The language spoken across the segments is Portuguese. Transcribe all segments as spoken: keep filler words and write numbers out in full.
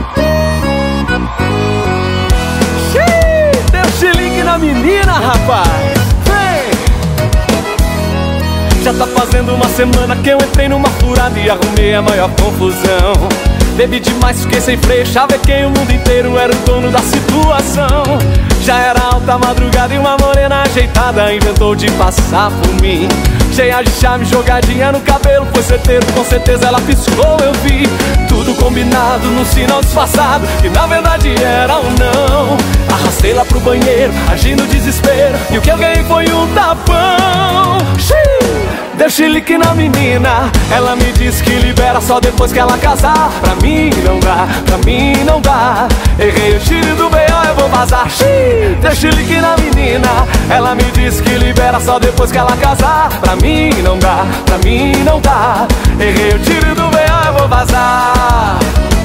Xiii, deu chilique na menina, rapaz. Já tá fazendo uma semana que eu entrei numa furada e arrumei a maior confusão. Bebi demais, fiquei sem freio, chavequei o mundo inteiro, era o dono da situação. Já era alta madrugada e uma morena ajeitada inventou de passar por mim. Cheia de charme, jogadinha no cabelo, foi certeiro, com certeza ela piscou, eu vi. Tudo combinado num sinal disfarçado, que na verdade era um não. Arrastei lá pro banheiro, agindo desespero, e o que eu ganhei foi um tapão. Xiii! Deu chilique na menina, ela me disse que libera só depois que ela casar. Pra mim não dá, pra mim não dá. Errei o tiro do B O, eu vou vazar. Xiii! Deu chilique na menina, ela me disse que libera só depois que ela casar. Pra mim não dá, pra mim não dá. Errei o tiro do B O, eu vou vazar.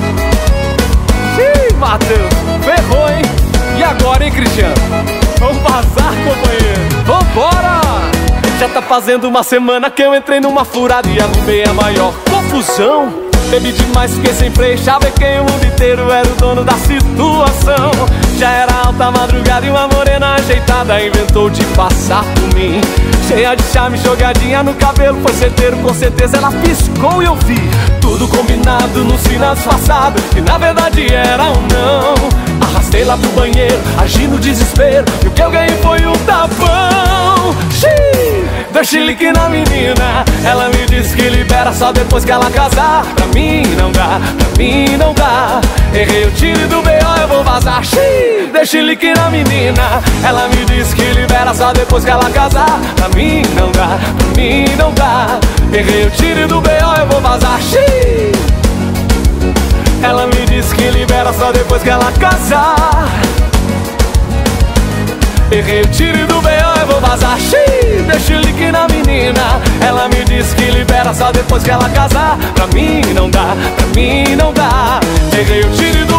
Xiii, Matheus, ferrou, hein? E agora, hein, Cristiano? Vamos vazar, companheiro. Vambora! Já tá fazendo uma semana que eu entrei numa furada e arrumei a maior confusão. Bebi demais, fiquei sem freio, chavequei o mundo inteiro, era o dono da situação. Já era alta madrugada e uma morena ajeitada inventou de passar por mim. Cheia de charme, jogadinha no cabelo, foi certeiro, com certeza ela piscou e eu vi. Tudo combinado num sinal disfarçado, que na verdade era um não. Arrastei lá pro banheiro, agindo desespero, e o que eu ganhei foi um tapão. Xiii! Deu chilique na menina, ela me disse que libera só depois que ela casar. Pra mim não dá, pra mim não dá. Errei o tiro do B O, eu vou vazar. Xiii! Deu chilique na menina, ela me disse que libera só depois que ela casar. Pra mim não dá, pra mim não dá. Errei o tiro do B O, eu vou vazar. Xiii! Ela me disse que libera só depois que ela casar. Errei o tiro do B O, eu vou vazar. Xiii! Deu chilique na menina, ela me disse que libera só depois que ela casar. Pra mim não dá, pra mim não dá. Errei o tiro do